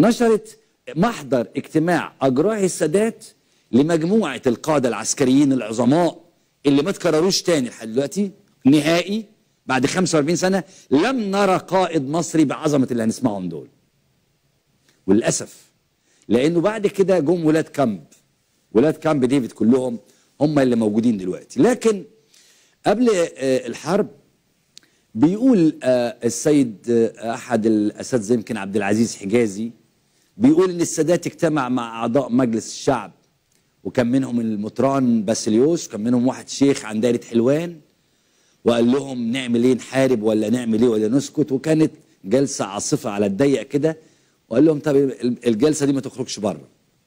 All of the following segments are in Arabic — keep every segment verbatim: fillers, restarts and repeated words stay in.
نشرت محضر اجتماع اجراه السادات لمجموعه القاده العسكريين العظماء اللي ما تكرروش تاني لحد دلوقتي نهائي. بعد خمسة وأربعين سنه لم نرى قائد مصري بعظمه اللي هنسمعهم دول. وللاسف لانه بعد كده جم ولاد كامب، ولاد كامب ديفيد كلهم هم اللي موجودين دلوقتي. لكن قبل الحرب بيقول السيد احد الاساتذه يمكن عبد العزيز حجازي بيقول ان السادات اجتمع مع اعضاء مجلس الشعب، وكان منهم المطران باسليوس، وكان منهم واحد شيخ عن دايره حلوان، وقال لهم نعمل ايه، نحارب ولا نعمل ايه ولا نسكت. وكانت جلسه عاصفه على الضيق كده، وقال لهم طب الجلسه دي ما تخرجش بره.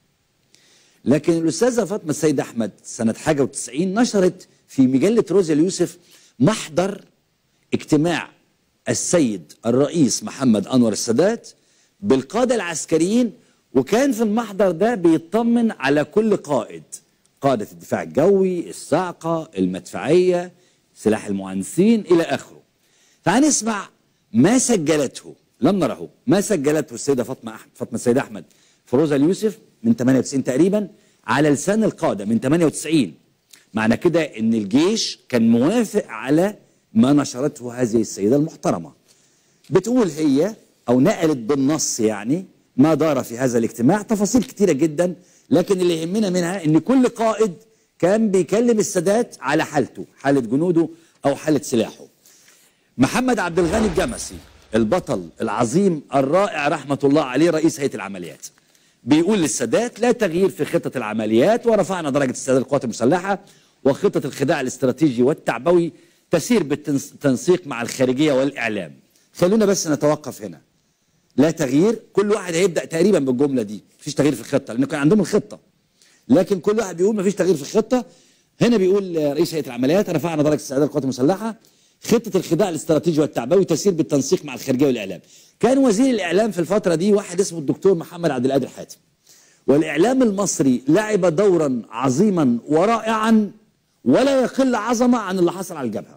لكن الاستاذه فاطمه السيد احمد سنه حاجه وتسعين نشرت في مجله روزا اليوسف محضر اجتماع السيد الرئيس محمد انور السادات بالقاده العسكريين، وكان في المحضر ده بيطمن على كل قائد، قاده الدفاع الجوي، الصاعقه، المدفعيه، سلاح المهندسين الى اخره. فهنسمع ما سجلته، لم نره، ما سجلته السيده فاطمه احمد فاطمه السيد احمد في روزا اليوسف من ثمانية وتسعين تقريبا على لسان القاده من ثمانية وتسعين. معنى كده ان الجيش كان موافق على ما نشرته هذه السيده المحترمه. بتقول هي او نقلت بالنص يعني ما دار في هذا الاجتماع، تفاصيل كتيره جدا، لكن اللي يهمنا منها ان كل قائد كان بيكلم السادات على حالته، حاله جنوده او حاله سلاحه. محمد عبد الغني الجمسي البطل العظيم الرائع رحمه الله عليه رئيس هيئه العمليات بيقول للسادات لا تغيير في خطه العمليات، ورفعنا درجه استعداد القوات المسلحه، وخطه الخداع الاستراتيجي والتعبوي تسير بالتنسيق مع الخارجيه والاعلام. خلونا بس نتوقف هنا. لا تغيير، كل واحد هيبدا تقريبا بالجمله دي، مفيش تغيير في الخطه لانه كان عندهم الخطه. لكن كل واحد بيقول مفيش تغيير في الخطه. هنا بيقول رئيس هيئه العمليات رفعنا درجه استعداد القوات المسلحه، خطه الخداع الاستراتيجي والتعبوي تسير بالتنسيق مع الخارجيه والاعلام. كان وزير الاعلام في الفتره دي واحد اسمه الدكتور محمد عبد القادر حاتم. والاعلام المصري لعب دورا عظيما ورائعا ولا يقل عظمه عن اللي حصل على الجبهه.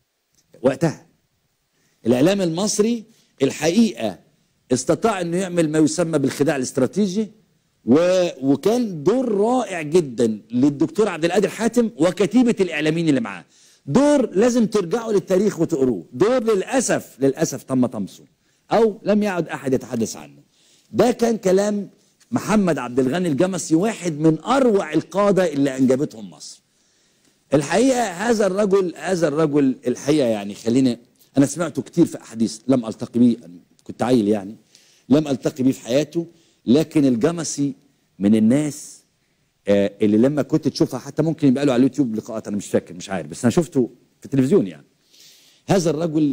وقتها الاعلام المصري الحقيقه استطاع انه يعمل ما يسمى بالخداع الاستراتيجي، و... وكان دور رائع جدا للدكتور عبد القادر حاتم وكتيبه الاعلاميين اللي معاه. دور لازم ترجعوا للتاريخ وتقروه، دور للاسف للاسف تم طمسه او لم يعد احد يتحدث عنه. ده كان كلام محمد عبد الغني الجمسي، واحد من اروع القاده اللي انجبتهم مصر. الحقيقه هذا الرجل هذا الرجل الحقيقه يعني خلينا، انا سمعته كتير في احاديث لم التقي بيه، كنت عيل يعني لم التقي بيه في حياته، لكن الجمسي من الناس آه اللي لما كنت تشوفها حتى ممكن يبقى له على اليوتيوب لقاءات، انا مش فاكر مش عارف، بس انا شفته في التلفزيون. يعني هذا الرجل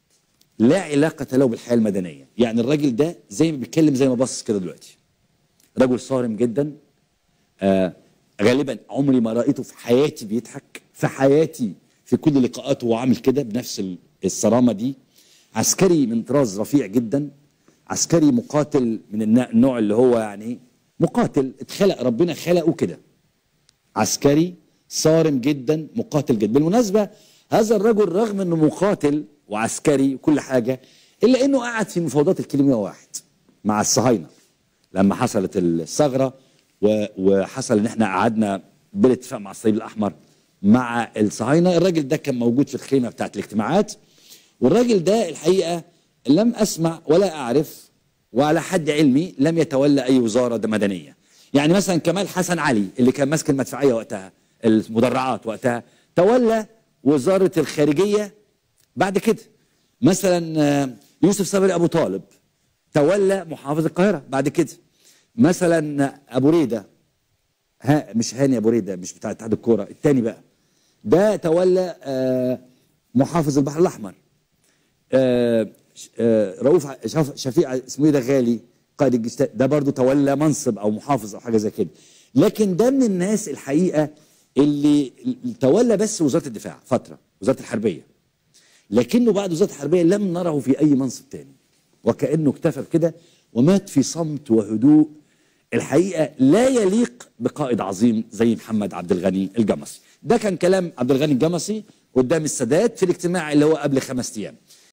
لا علاقه له بالحياه المدنيه، يعني الراجل ده زي ما بيتكلم زي ما بص كده دلوقتي، رجل صارم جدا. آه غالبا عمري ما رايته في حياتي بيضحك، في حياتي في كل لقاءاته هو عامل كده بنفس الصرامه دي. عسكري من طراز رفيع جدا، عسكري مقاتل من النوع اللي هو يعني مقاتل اتخلق ربنا خلقه كده، عسكري صارم جدا مقاتل جدا. بالمناسبه هذا الرجل رغم انه مقاتل وعسكري وكل حاجه الا انه قعد في مفاوضات الكيلو واحد مع الصهاينه لما حصلت الثغره، وحصل ان احنا قعدنا بالاتفاق مع الصليب الاحمر مع الصهاينه. الراجل ده كان موجود في الخيمه بتاعت الاجتماعات، والراجل ده الحقيقه لم اسمع ولا اعرف وعلى حد علمي لم يتولى اي وزاره مدنيه. يعني مثلا كمال حسن علي اللي كان ماسك المدفعيه وقتها المدرعات وقتها تولى وزاره الخارجيه بعد كده. مثلا يوسف صبري ابو طالب تولى محافظ القاهره بعد كده. مثلا ابو ريده، ها مش هاني ابو ريده مش بتاع اتحاد الكوره الثاني بقى، ده تولى آه محافظ البحر الاحمر. آه آه رؤوف شفيع اسمه ايه ده غالي قائد الجيش ده برضه تولى منصب او محافظ او حاجه زي كده. لكن ده من الناس الحقيقه اللي تولى بس وزاره الدفاع فتره، وزاره الحربيه، لكنه بعد وزاره الحربيه لم نره في اي منصب تاني، وكانه اكتفى بكده ومات في صمت وهدوء الحقيقه لا يليق بقائد عظيم زي محمد عبد الغني الجمسي. ده كان كلام عبد الغني الجمسي قدام السادات في الاجتماع اللي هو قبل خمس ايام.